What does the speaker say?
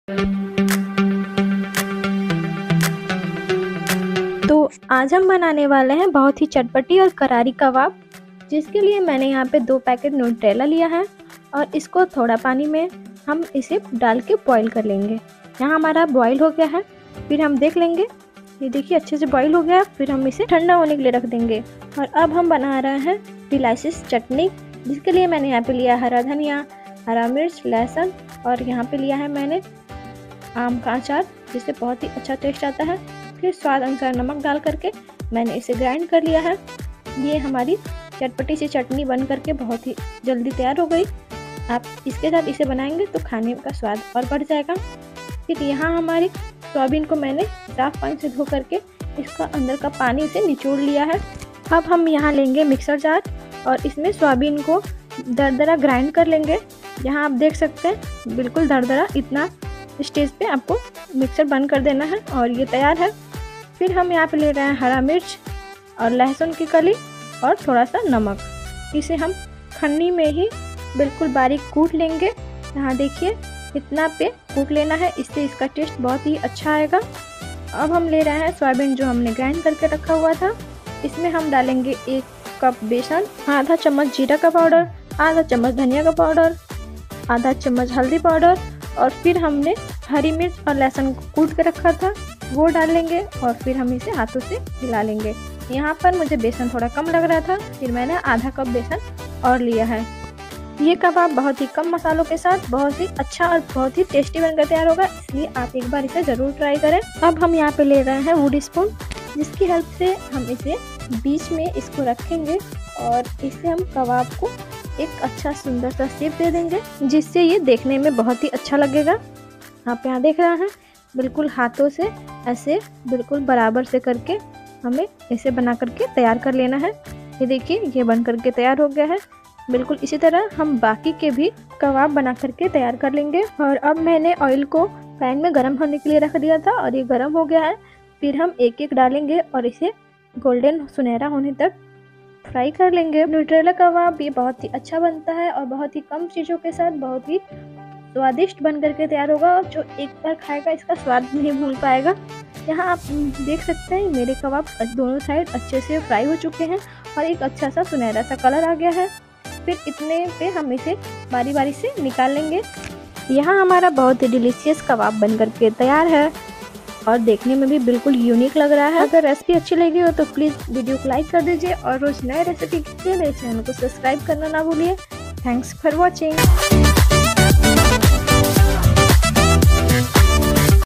तो आज हम बनाने वाले हैं बहुत ही चटपटी और करारी कबाब, जिसके लिए मैंने यहाँ पे 2 पैकेट न्यूट्रेला लिया है और इसको थोड़ा पानी में हम इसे डाल के बॉईल कर लेंगे। यहाँ हमारा बॉईल हो गया है, फिर हम देख लेंगे। ये देखिए अच्छे से बॉईल हो गया, फिर हम इसे ठंडा होने के लिए रख देंगे। और अब हम बना रहे हैं इलायची चटनी, जिसके लिए मैंने यहाँ पे लिया हरा धनिया, हरा मिर्च, लहसुन और यहाँ पे लिया है मैंने आम का अचार, जिससे बहुत ही अच्छा टेस्ट आता है। फिर स्वाद अनुसार नमक डाल करके मैंने इसे ग्राइंड कर लिया है। ये हमारी चटपटी सी चटनी बन करके बहुत ही जल्दी तैयार हो गई। आप इसके साथ इसे बनाएंगे तो खाने का स्वाद और बढ़ जाएगा। फिर यहाँ हमारी सोयाबीन को मैंने साफ पानी से धो करके इसका अंदर का पानी से निचोड़ लिया है। अब हम यहाँ लेंगे मिक्सर जार और इसमें सोयाबीन को दरदरा ग्राइंड कर लेंगे। यहाँ आप देख सकते हैं बिल्कुल दरदरा, इतना स्टेज पे आपको मिक्सर बंद कर देना है और ये तैयार है। फिर हम यहाँ पे ले रहे हैं हरा मिर्च और लहसुन की कली और थोड़ा सा नमक। इसे हम खन्नी में ही बिल्कुल बारीक कूट लेंगे। यहाँ देखिए इतना पे कूट लेना है, इससे इसका टेस्ट बहुत ही अच्छा आएगा। अब हम ले रहे हैं सोयाबीन जो हमने ग्राइंड करके रखा हुआ था। इसमें हम डालेंगे 1 कप बेसन, आधा चम्मच जीरा का पाउडर, आधा चम्मच धनिया का पाउडर, आधा चम्मच हल्दी पाउडर और फिर हमने हरी मिर्च और लहसुन को कूट के रखा था वो डाल लेंगे और फिर हम इसे हाथों से हिला लेंगे। यहाँ पर मुझे बेसन थोड़ा कम लग रहा था, फिर मैंने आधा कप बेसन और लिया है। ये कबाब बहुत ही कम मसालों के साथ बहुत ही अच्छा और बहुत ही टेस्टी बनकर तैयार होगा, इसलिए आप एक बार इसे ज़रूर ट्राई करें। अब हम यहाँ पे ले रहे हैं वुड स्पून, जिसकी हेल्प से हम इसे बीच में इसको रखेंगे और इससे हम कबाब को एक अच्छा सुंदर सा शेप दे देंगे, जिससे ये देखने में बहुत ही अच्छा लगेगा। आप यहाँ देख रहे हैं बिल्कुल हाथों से ऐसे बिल्कुल बराबर से करके हमें इसे बना करके तैयार कर लेना है। ये देखिए ये बन करके तैयार हो गया है। बिल्कुल इसी तरह हम बाकी के भी कबाब बना करके तैयार कर लेंगे। और अब मैंने ऑयल को पैन में गर्म होने के लिए रख दिया था और ये गर्म हो गया है। फिर हम एक एक डालेंगे और इसे गोल्डन सुनहरा होने तक फ्राई कर लेंगे। न्यूट्रेला कबाब ये बहुत ही अच्छा बनता है और बहुत ही कम चीज़ों के साथ बहुत ही स्वादिष्ट बन करके तैयार होगा, और जो एक बार खाएगा इसका स्वाद नहीं भूल पाएगा। यहाँ आप देख सकते हैं मेरे कबाब दोनों साइड अच्छे से फ्राई हो चुके हैं और एक अच्छा सा सुनहरा सा कलर आ गया है। फिर इतने पे हम इसे बारी बारी से निकाल लेंगे। यहाँ हमारा बहुत ही डिलीशियस कबाब बन करके तैयार है और देखने में भी बिल्कुल यूनिक लग रहा है। अगर रेसिपी अच्छी लगी हो तो प्लीज़ वीडियो को लाइक कर दीजिए और रोज नए रेसिपी के लिए मेरे चैनल को सब्सक्राइब करना ना भूलिए। Thanks for watching.